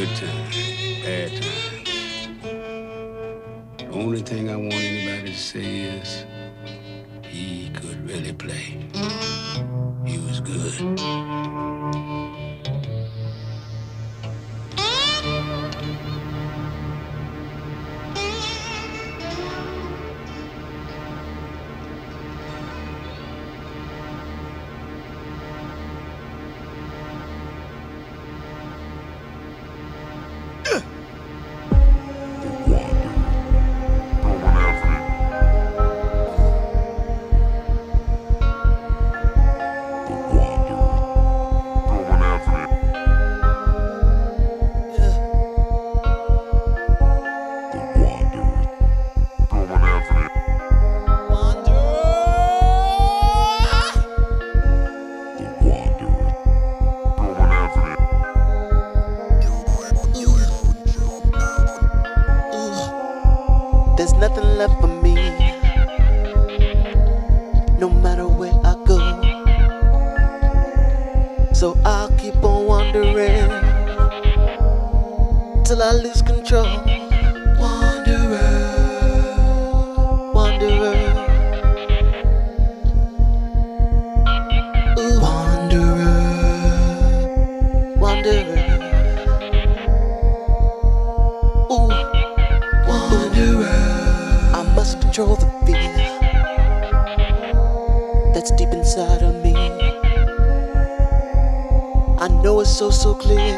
Good times, bad times. The only thing I want anybody to say is he could really play. He was good. There's nothing left for me, no matter where I go. So I'll keep on wandering till I lose control. Wanderer, wanderer, ooh. Wanderer, wanderer, ooh. Wanderer. I must control the fear that's deep inside of me. I know it's so clear.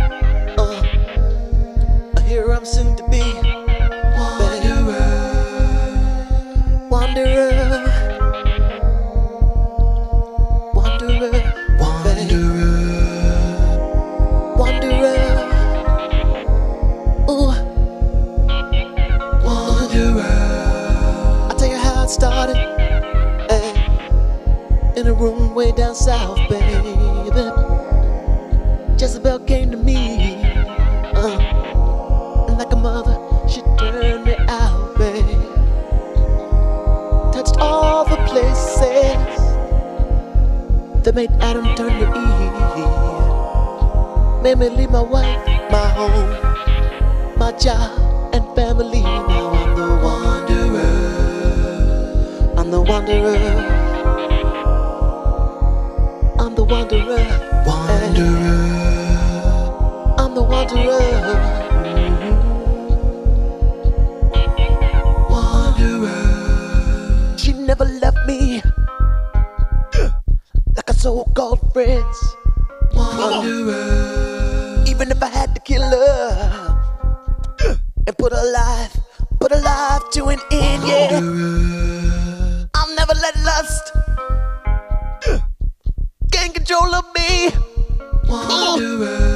Here I'm soon to be. Wanderer, wanderer, wanderer, wanderer, wanderer. Ooh. I'll tell you how it started, in a room way down south, baby. Jezebel came to me, and like a mother, she turned me out, baby. Touched all the places that made Adam turn to Eve. Made me leave my wife, my home, my job, and family. Now I'm the wanderer. I'm the wanderer. I'm the wanderer. Wanderer. I'm the wanderer. Wanderer. She never left me like her so-called friends. Wanderer. Even if I had to kill her and put her life to an end, yeah. I'll never let lust gain control of me. Wanderer.